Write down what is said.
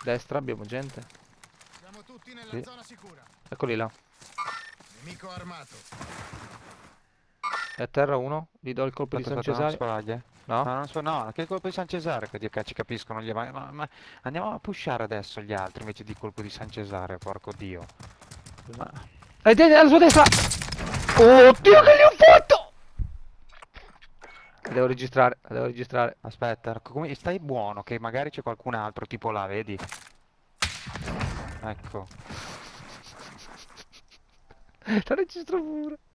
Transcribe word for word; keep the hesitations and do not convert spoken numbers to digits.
Destra abbiamo gente. Siamo tutti nella Sì. zona sicura. Eccoli là. Nemico armato. È a terra uno. Gli do il colpo di Aspetta, San aspetta, non Cesare. sbaglia. No? No, non so, no, che colpo di San Cesare che, che ci capiscono gli ma, ma- ma- andiamo a pushare adesso gli altri invece di colpo di San Cesare, porco dio. Ma, Eh, de- alla sua destra! Oddio, che gli ho fatto! La devo registrare, la devo registrare. aspetta, come, stai buono che magari c'è qualcun altro tipo là, vedi? Ecco. La registro pure.